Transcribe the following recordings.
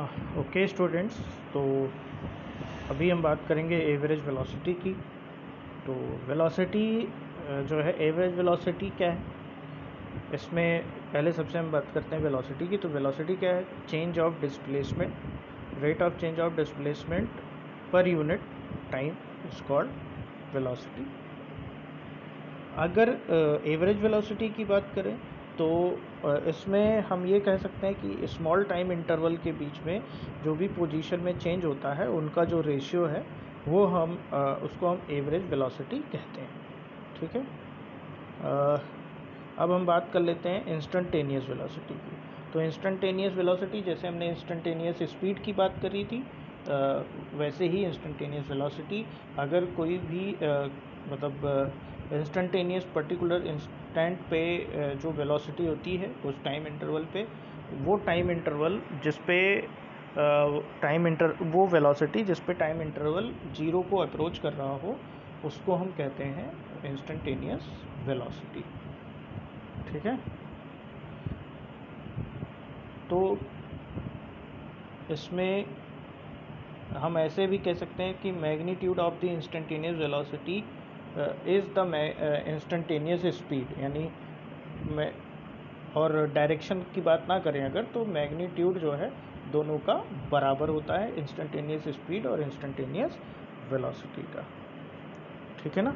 Okay students, तो अभी हम बात करेंगे एवरेज वेलोसिटी की। तो वेलोसिटी जो है, एवरेज वेलोसिटी क्या है, इसमें पहले सबसे हम बात करते हैं वेलोसिटी की। तो वेलोसिटी क्या है? Change of displacement, rate of change of displacement per unit time is called velocity. अगर एवरेज वेलोसिटी की बात करें तो इसमें हम ये कह सकते हैं कि स्मॉल टाइम इंटरवल के बीच में जो भी पोजीशन में चेंज होता है उनका जो रेशियो है वो हम उसको हम एवरेज वेलोसिटी कहते हैं। ठीक है। अब हम बात कर लेते हैं इंस्टेंटेनियस वेलोसिटी की। तो इंस्टेंटेनियस वेलोसिटी, जैसे हमने इंस्टेंटेनियस स्पीड की बात करी थी, वैसे ही इंस्टेंटेनियस वेलोसिटी, अगर कोई भी इंस्टेंटेनियस पर्टिकुलर इंस्टेंट पे जो वेलोसिटी होती है उस टाइम इंटरवल पे, वो टाइम इंटरवल जिस पे वो वेलोसिटी जिस पे टाइम इंटरवल जीरो को अप्रोच कर रहा हो, उसको हम कहते हैं इंस्टेंटेनियस वेलोसिटी। ठीक है। तो इसमें हम ऐसे भी कह सकते हैं कि magnitude of the instantaneous velocity is the instantaneous speed, यानी और डायरेक्शन की बात ना करें अगर, तो मैग्नीट्यूड जो है दोनों का बराबर होता है, इंस्टेंटेनियस स्पीड और इंस्टेंटेनियस वेलोसिटी का। ठीक है ना।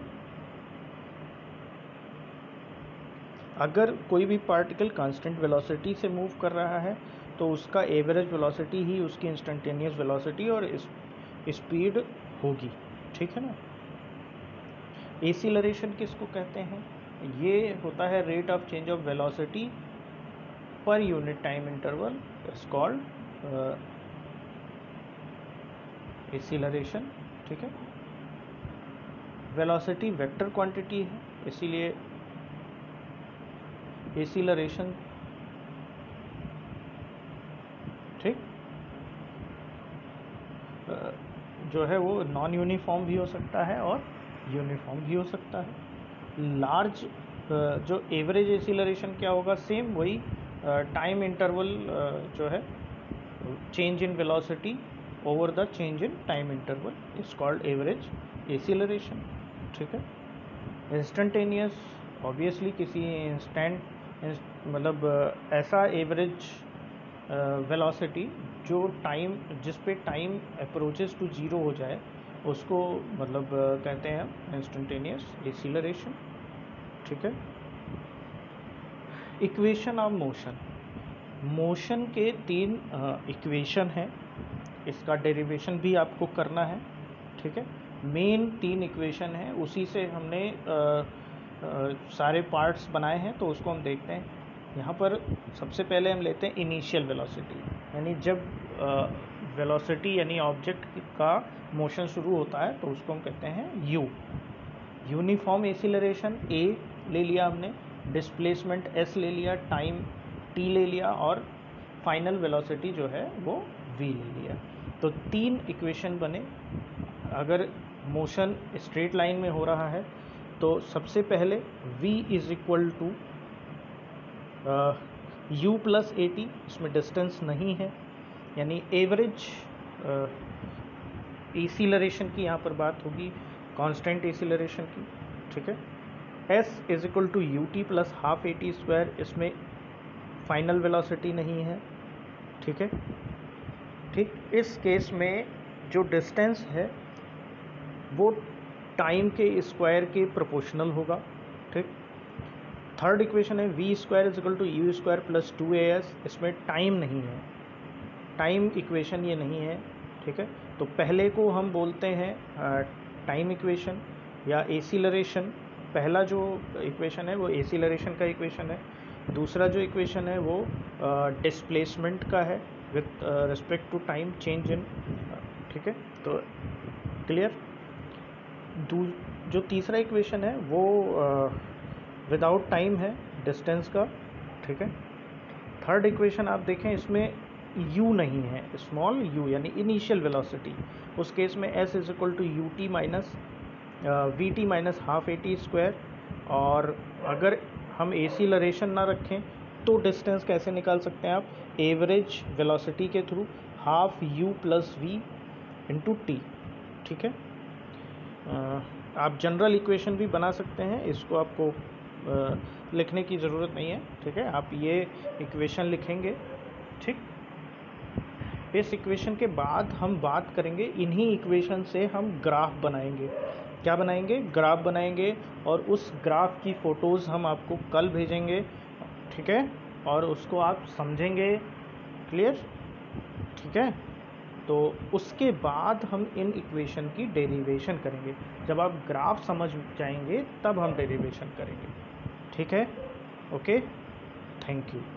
अगर कोई भी पार्टिकल कांस्टेंट वेलोसिटी से मूव कर रहा है तो उसका एवरेज वेलोसिटी ही उसकी इंस्टेंटेनियस वेलोसिटी और स्पीड होगी। ठीक है ना। एक्सीलरेशन किसको कहते हैं? ये होता है rate of change of velocity per unit time interval is called acceleration. ठीक है। वेलोसिटी वेक्टर क्वांटिटी है, इसीलिए एक्सीलरेशन, ठीक, जो है वो नॉन यूनिफॉर्म भी हो सकता है और यूनिफॉर्म भी हो सकता है। लार्ज जो एवरेज एक्सीलरेशन क्या होगा, सेम वही टाइम इंटरवल जो है change in velocity over the change in time interval is called average acceleration. ठीक है। इंस्टेंटेनियस, ऑब्वियसली किसी ऐसा एवरेज वेलोसिटी जो जिस पे टाइम अप्रोचेस टू ज़ीरो हो जाए उसको कहते हैं हम इंस्टेंटेनियस एक्सीलरेशन। ठीक है। इक्वेशन ऑफ मोशन के तीन इक्वेशन हैं, इसका डेरिवेशन भी आपको करना है। ठीक है। मेन तीन इक्वेशन हैं, उसी से हमने सारे पार्ट्स बनाए हैं, तो उसको हम देखते हैं। यहाँ पर सबसे पहले हम लेते हैं इनिशियल वेलोसिटी, यानी जब वेलोसिटी यानी ऑब्जेक्ट का मोशन शुरू होता है तो उसको हम कहते हैं यू। यूनिफॉर्म एक्सीलरेशन ए ले लिया हमने, डिस्प्लेसमेंट एस ले लिया, टाइम टी ले लिया और फाइनल वेलोसिटी जो है वो वी ले लिया। तो तीन इक्वेशन बने। अगर मोशन स्ट्रेट लाइन में हो रहा है तो सबसे पहले v is equal to u plus a t, इसमें डिस्टेंस नहीं है, यानी एवरेज एक्सीलरेशन की यहाँ पर बात होगी, कांस्टेंट एक्सीलरेशन की। ठीक है। s is equal to u t plus half a t square, इसमें फाइनल वेलोसिटी नहीं है। ठीक है। ठीक, इस केस में जो डिस्टेंस है वो टाइम के स्क्वायर के प्रोपोर्शनल होगा। ठीक। थर्ड इक्वेशन है v square is equal to u square plus 2as, इसमें टाइम नहीं है, टाइम इक्वेशन ये नहीं है। ठीक है। तो पहले को हम बोलते हैं टाइम इक्वेशन या एक्सीलरेशन। पहला जो इक्वेशन है वो एक्सीलरेशन का इक्वेशन है, दूसरा जो इक्वेशन है वो डिस्प्लेसमेंट का है with respect to time change in. ठीक है। तो क्लियर। जो तीसरा इक्वेशन है वो विदाउट टाइम है, डिस्टेंस का। ठीक है। थर्ड इक्वेशन आप देखें, इसमें u नहीं है, स्मॉल u यानी इनिशियल वेलोसिटी, उस केस में s is equal to u t minus v t minus half a t square. और अगर हम एक्सीलरेशन ना रखें तो डिस्टेंस कैसे निकाल सकते हैं आप? एवरेज वेलोसिटी के through half u plus v into t, ठीक है। आप जनरल इक्वेशन भी बना सकते हैं, इसको आपको लिखने की ज़रूरत नहीं है, ठीक है। आप ये इक्वेशन लिखेंगे, ठीक। इस इक्वेशन के बाद हम बात करेंगे, इन्हीं इक्वेशन से हम ग्राफ बनाएंगे। क्या बनाएंगे? ग्राफ बनाएंगे, और उस ग्राफ की फ़ोटोज़ हम आपको कल भेजेंगे, ठीक है, और उसको आप समझेंगे, क्लियर, ठीक है। तो उसके बाद हम इन इक्वेशन की डेरिवेशन करेंगे। जब आप ग्राफ समझ जाएंगे तब हम डेरिवेशन करेंगे, ठीक है। Okay, thank you.